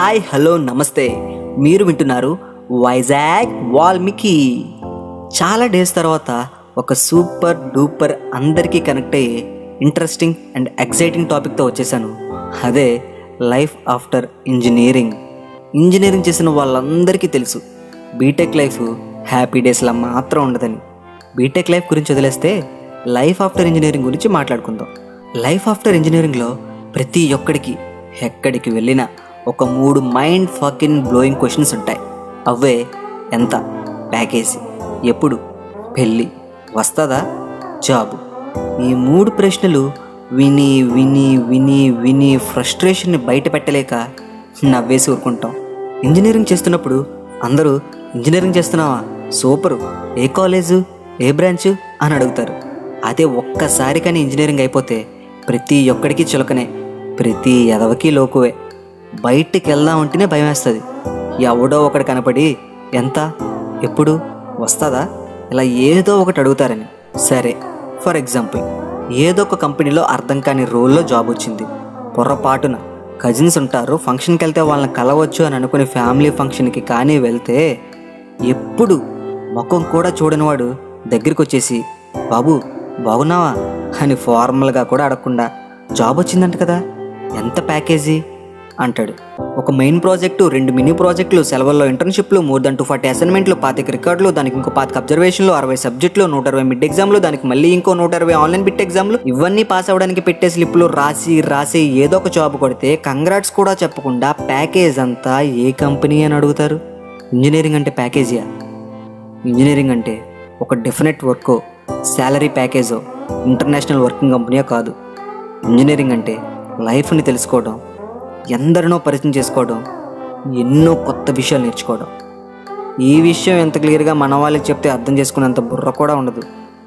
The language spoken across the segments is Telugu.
హాయ్ హలో నమస్తే. మీరు వింటున్నారు వైజాగ్ వాల్మీకి. చాలా డేస్ తర్వాత ఒక సూపర్ డూపర్ అందరికీ కనెక్ట్ అయ్యే ఇంట్రెస్టింగ్ అండ్ ఎక్సైటింగ్ టాపిక్తో వచ్చేసాను. అదే లైఫ్ ఆఫ్టర్ ఇంజనీరింగ్. ఇంజనీరింగ్ చేసిన వాళ్ళందరికీ తెలుసు బీటెక్ లైఫ్ హ్యాపీ డేస్లా మాత్రం ఉండదని. బీటెక్ లైఫ్ గురించి వదిలేస్తే లైఫ్ ఆఫ్టర్ ఇంజనీరింగ్ గురించి మాట్లాడుకుందాం. లైఫ్ ఆఫ్టర్ ఇంజనీరింగ్లో ప్రతి ఒక్కడికి ఎక్కడికి వెళ్ళినా ఒక 3 మైండ్ ఫకింగ్ బ్లోయింగ్ క్వశ్చన్స్ ఉంటాయి. అవే ఎంత ప్యాకేజీ, ఎప్పుడు పెళ్ళి, వస్తుందా జాబు. ఈ 3 ప్రశ్నలు విని విని విని విని ఫ్రస్ట్రేషన్ని బయట పెట్టలేక నవ్వేసి ఊరుకుంటాం. ఇంజనీరింగ్ చేస్తున్నప్పుడు అందరూ ఇంజనీరింగ్ చేస్తున్నావా, సూపరు, ఏ కాలేజు, ఏ బ్రాంచు అని అడుగుతారు. అదే ఒక్కసారి కానీ ఇంజనీరింగ్ అయిపోతే ప్రతి ఒక్కడికి చులకనే, ప్రతి ఎదవకి లోకువే. బయటికి వెళ్దామంటేనే భయం వేస్తుంది. ఎవడో ఒకటి కనపడి ఎంత, ఎప్పుడు, వస్తుందా ఇలా ఏదో ఒకటి అడుగుతారని. సరే, ఫర్ ఎగ్జాంపుల్ ఏదో ఒక కంపెనీలో అర్థం కాని రోల్లో జాబ్ వచ్చింది. పొరపాటున కజిన్స్ ఉంటారు, ఫంక్షన్కి వెళ్తే వాళ్ళని కలవచ్చు అని అనుకుని ఫ్యామిలీ ఫంక్షన్కి కానీ వెళ్తే ఎప్పుడు ముఖం కూడా చూడని వాడు దగ్గరికి వచ్చేసి బాబు బాగున్నావా అని ఫార్మల్గా కూడా అడగకుండా జాబ్ వచ్చిందంట కదా, ఎంత ప్యాకేజీ అంటాడు. ఒక మెయిన్ ప్రాజెక్టు, 2 మినీ ప్రాజెక్టులు, సెలవుల్లో ఇంటర్న్షిప్లు, మోర్ దెన్ 240 అసైన్మెంట్లు, 25 రికార్డులు, దానికి ఇంకో 25 అబ్జర్వేషన్లు, 60 సబ్జెక్టులు, 120 మిడ్ ఎగ్జామ్లు, దానికి మళ్ళీ ఇంకో 120 ఆన్లైన్ బిట్ ఎగ్జామ్లు, ఇవన్నీ పాస్ అవ్వడానికి పెట్టే స్లిప్లు రాసి ఏదో ఒక జాబ్ కొడితే కంగ్రాట్స్ కూడా చెప్పకుండా ప్యాకేజ్ అంతా ఏ కంపెనీ అని అడుగుతారు. ఇంజనీరింగ్ అంటే ప్యాకేజీయా? ఇంజనీరింగ్ అంటే ఒక డెఫినెట్ వర్కో, శాలరీ ప్యాకేజో, ఇంటర్నేషనల్ వర్కింగ్ కంపెనీయో కాదు. ఇంజనీరింగ్ అంటే లైఫ్ని తెలుసుకోవడం, ఎందరినో పరిచయం చేసుకోవడం, ఎన్నో కొత్త విషయాలు నేర్చుకోవడం. ఈ విషయం ఎంత క్లియర్గా మన వాళ్ళకి చెప్తే అర్థం చేసుకునేంత బుర్ర కూడా ఉండదు.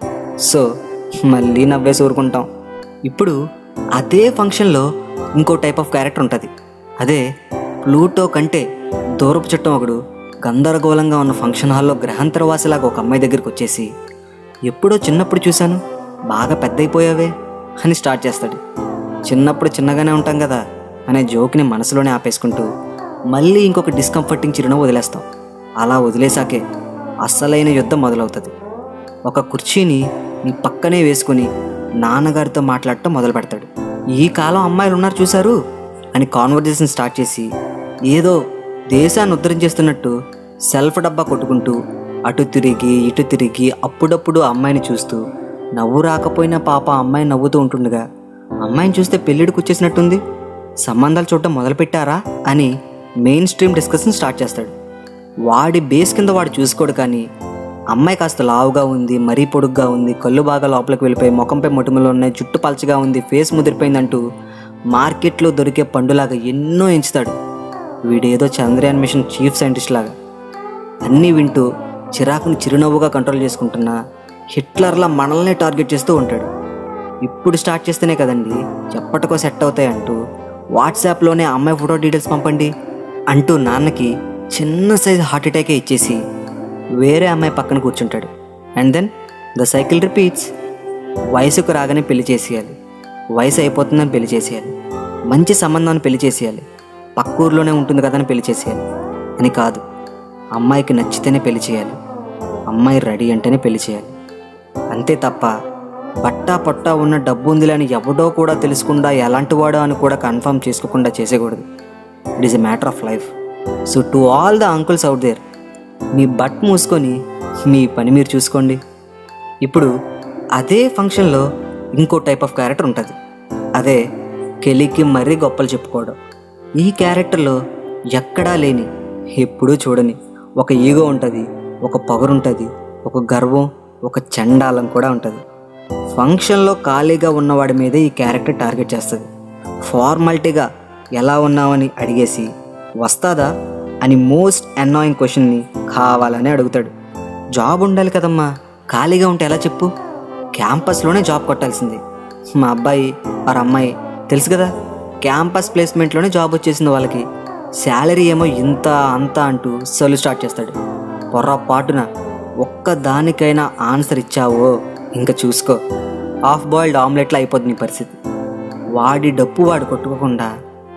సో మళ్ళీ నవ్వేసి ఊరుకుంటాం. ఇప్పుడు అదే ఫంక్షన్లో ఇంకో టైప్ ఆఫ్ క్యారెక్టర్ ఉంటుంది. అదే ప్లూటో కంటే దూరపు చుట్టం ఒకడు గందరగోళంగా ఉన్న ఫంక్షన్ హాల్లో గ్రహాంతరవాసిలాగా ఒక అమ్మాయి దగ్గరికి వచ్చేసి ఎప్పుడో చిన్నప్పుడు చూశాను, బాగా పెద్ద అయిపోయావే అని స్టార్ట్ చేస్తాడు. చిన్నప్పుడు చిన్నగానే ఉంటాం కదా అనే జోక్ని మనసులోనే ఆపేసుకుంటూ మళ్ళీ ఇంకొక డిస్కంఫర్టింగ్ చిరునవ్వు వదిలేస్తాం. అలా వదిలేసాకే అస్సలైన యుద్ధం మొదలవుతుంది. ఒక కుర్చీని నీ పక్కనే వేసుకుని నాన్నగారితో మాట్లాడటం మొదలు పెడతాడు. ఈ కాలం అమ్మాయిలు ఉన్నారు చూశారు అని కాన్వర్జేషన్ స్టార్ట్ చేసి ఏదో దేశాన్ని ఉద్ధరించేస్తున్నట్టు సెల్ఫ్ డబ్బా కొట్టుకుంటూ అటు తిరిగి ఇటు తిరిగి అప్పుడప్పుడు అమ్మాయిని చూస్తూ నవ్వు రాకపోయినా పాప అమ్మాయి నవ్వుతూ ఉంటుండగా అమ్మాయిని చూస్తే పెళ్ళిడికి వచ్చేసినట్టుంది, సంబంధాలు చూడటం మొదలుపెట్టారా అని మెయిన్ స్ట్రీమ్ డిస్కషన్ స్టార్ట్ చేస్తాడు. వాడి బేస్ కింద వాడు చూసుకోడు, కానీ అమ్మాయి కాస్త లావుగా ఉంది, మరీ పొడుగ్గా ఉంది, కళ్ళు బాగా లోపలికి వెళ్ళిపోయి ముఖంపై మొటిమలు ఉన్నాయి, జుట్టు పల్చగా ఉంది, ఫేస్ ముదిరిపోయిందంటూ మార్కెట్లో దొరికే పండులాగా ఎన్నో ఎంచుతాడు. వీడేదో చంద్రయాన్ మిషన్ చీఫ్ సైంటిస్ట్ లాగా. అన్నీ వింటూ చిరాకుని చిరునవ్వుగా కంట్రోల్ చేసుకుంటున్నా హిట్లర్లా మనల్నే టార్గెట్ చేస్తూ ఉంటాడు. ఇప్పుడు స్టార్ట్ చేస్తేనే కదండి చెప్పటకో సెట్ అవుతాయి అంటూ వాట్సాప్లోనే అమ్మాయి ఫోటో డీటెయిల్స్ పంపండి అంటూ నాన్నకి చిన్న సైజు హార్ట్ అటాకే ఇచ్చేసి వేరే అమ్మాయి పక్కన కూర్చుంటాడు. And then the cycle repeats. వయసుకు రాగానే పెళ్లి చేసేయాలి, వయసు అయిపోతుందని పెళ్లి చేసేయాలి, మంచి సంబంధాన్ని పెళ్లి చేసేయాలి, పక్క ఊర్లోనే ఉంటుంది కదని పెళ్లి చేసేయాలి అని కాదు. అమ్మాయికి నచ్చితేనే పెళ్లి చేయాలి, అమ్మాయి రెడీ అంటేనే పెళ్లి చేయాలి. అంతే తప్ప బట్టా పొట్టా ఉన్న డబ్బు ఉందిలే అని ఎవడో కూడా తెలుసుకుండా ఎలాంటి వాడో అని కూడా కన్ఫర్మ్ చేసుకోకుండా చేసేకూడదు. It is a matter of life. So to all the uncles out there, మీ బట్ మూసుకొని మీ పని మీరు చూసుకోండి. ఇప్పుడు అదే ఫంక్షన్లో ఇంకో టైప్ ఆఫ్ క్యారెక్టర్ ఉంటుంది. అదే కెలికి మరీ గొప్పలు చెప్పుకోవడం. ఈ క్యారెక్టర్లో ఎక్కడా లేని, ఎప్పుడూ చూడని ఒక ఈగో ఉంటుంది, ఒక పొగరుంటుంది, ఒక గర్వం, ఒక చండాలం కూడా ఉంటుంది. ఫంక్షన్లో ఖాళీగా ఉన్నవాడి మీదే ఈ క్యారెక్టర్ టార్గెట్ చేస్తుంది. ఫార్మాలిటీగా ఎలా ఉన్నావని అడిగేసి వస్తాదా అని మోస్ట్ అన్నాయింగ్ క్వశ్చన్ని కావాలని అడుగుతాడు. జాబ్ ఉండాలి కదమ్మా, ఖాళీగా ఉంటే ఎలా చెప్పు, క్యాంపస్లోనే జాబ్ కొట్టాల్సింది. మా అబ్బాయి వారి అమ్మాయి తెలుసు కదా, క్యాంపస్ ప్లేస్మెంట్లోనే జాబ్ వచ్చేసింది వాళ్ళకి, శాలరీ ఏమో ఇంత అంత అంటూ సొల్లు స్టార్ట్ చేస్తాడు. పొర్రపాటున ఒక్కదానికైనా ఆన్సర్ ఇచ్చావో ఇంకా చూసుకో, హాఫ్ బాయిల్డ్ ఆమ్లెట్లో అయిపోతుంది నీ పరిస్థితి. వాడి డప్పు వాడు కొట్టుకోకుండా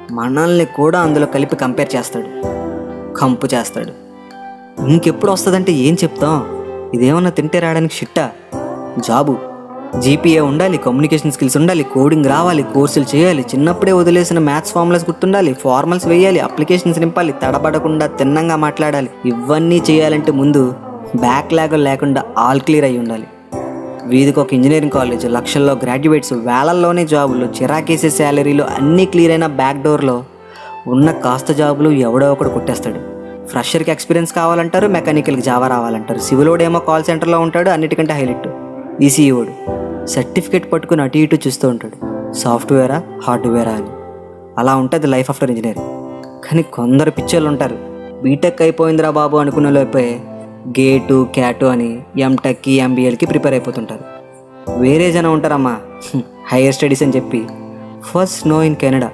మనల్ని కూడా అందులో కలిపి కంపేర్ చేస్తాడు, కంపు చేస్తాడు. ఇంకెప్పుడు వస్తుందంటే ఏం చెప్తాం? ఇదేమన్నా తింటే రావడానికి షిట్టా? జాబు, జీపీఏ ఉండాలి, కమ్యూనికేషన్ స్కిల్స్ ఉండాలి, కోడింగ్ రావాలి, కోర్సులు చేయాలి, చిన్నప్పుడే వదిలేసిన మ్యాథ్స్ ఫార్ములాస్ గుర్తుండాలి, ఫార్మల్స్ వేయాలి, అప్లికేషన్స్ నింపాలి, తడబడకుండా తిన్నంగా మాట్లాడాలి. ఇవన్నీ చేయాలంటే ముందు బ్యాక్లాగ్ లేకుండా ఆల్ క్లియర్ అయి ఉండాలి. వీధికి ఒక ఇంజనీరింగ్ కాలేజ్, లక్షల్లో గ్రాడ్యుయేట్స్, వేలల్లోనే జాబులు, చిరాకేసే శాలరీలు, అన్నీ క్లియర్ అయిన బ్యాక్ డోర్లో ఉన్న కాస్త జాబులు ఎవడో ఒకడు కొట్టేస్తాడు. ఫ్రెషర్కి ఎక్స్పీరియన్స్ కావాలంటారు, మెకానికల్కి జావా రావాలంటారు, సివిలోడేమో కాల్ సెంటర్లో ఉంటాడు, అన్నిటికంటే హైలైట్ ఈసీఈఓడు సర్టిఫికేట్ పట్టుకుని అటు ఇటు చూస్తూ ఉంటాడు, సాఫ్ట్వేరా హార్డ్వేరా అని. అలా ఉంటుంది లైఫ్ ఆఫ్టర్ ఇంజనీరింగ్. కానీ కొందరు పిచ్చోళ్ళు ఉంటారు, బీటెక్ అయిపోయిందిరా బాబు అనుకునే లోపే గేటు క్యాటు అని ఎంటెక్కి ఎంబీఏలకి ప్రిపేర్ అయిపోతుంటారు. వేరే జనం ఉంటారమ్మా, హైయర్ స్టడీస్ అని చెప్పి first snow in Canada,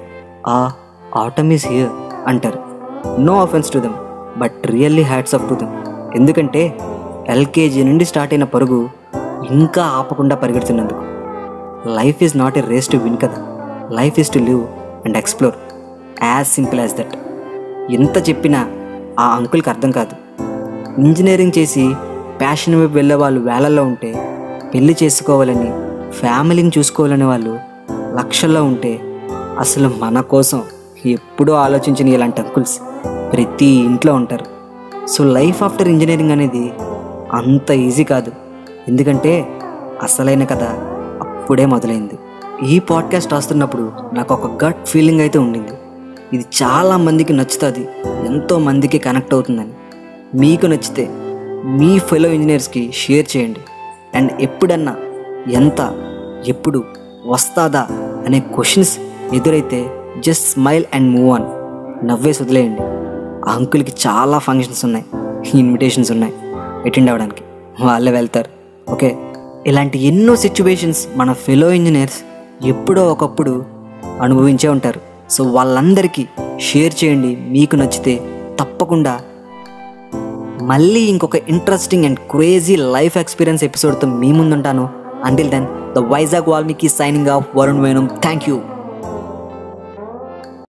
autumn is here అంటారు. No offence to them, but really hats off to them. ఎందుకంటే ఎల్కేజీ నుండి స్టార్ట్ అయిన పరుగు ఇంకా ఆపకుండా పరిగెడుతున్నందుకు. Life is not a race to win కదా, life is to live and explore, as simple as that. ఎంత చెప్పినా ఆ అంకుల్కి అర్థం కాదు. ఇంజనీరింగ్ చేసి ప్యాషన్ వైపు వెళ్ళే వాళ్ళు వేలల్లో ఉంటే, పెళ్లి చేసుకోవాలని ఫ్యామిలీని చూసుకోవాలని వాళ్ళు లక్షల్లో ఉంటే, అసలు మన కోసం ఎప్పుడూ ఆలోచించిన ఇలాంటి అంకుల్స్ ప్రతి ఇంట్లో ఉంటారు. సో లైఫ్ ఆఫ్టర్ ఇంజనీరింగ్ అనేది అంత ఈజీ కాదు, ఎందుకంటే అసలైన కథ అప్పుడే మొదలైంది. ఈ పాడ్కాస్ట్ రాస్తున్నప్పుడు నాకు ఒక గట్ ఫీలింగ్ అయితే ఉండింది, ఇది చాలా మందికి నచ్చుతుంది, ఎంతో మందికి కనెక్ట్ అవుతుందని. మీకు నచ్చితే మీ ఫెలో ఇంజనీర్స్కి షేర్ చేయండి. అండ్ ఎప్పుడన్నా ఎంత, ఎప్పుడు, వస్తాదా అనే క్వశ్చన్స్ ఎదురైతే just smile and move on, నవ్వేసి వదిలేయండి. ఆ అంకుల్కి చాలా ఫంక్షన్స్ ఉన్నాయి, ఇన్విటేషన్స్ ఉన్నాయి, అటెండ్ అవ్వడానికి వాళ్ళే వెళ్తారు. ఓకే, ఇలాంటి ఎన్నో సిచ్యువేషన్స్ మన ఫెలో ఇంజనీర్స్ ఎప్పుడో ఒకప్పుడు అనుభవించే ఉంటారు. సో వాళ్ళందరికీ షేర్ చేయండి. మీకు నచ్చితే తప్పకుండా మళ్ళీ ఇంకొక interesting and crazy life experience ఎపిసోడ్తో మీ ముందుంటాను. Until then, the Vizag Valmiki signing off, Varun Venu. Thank you.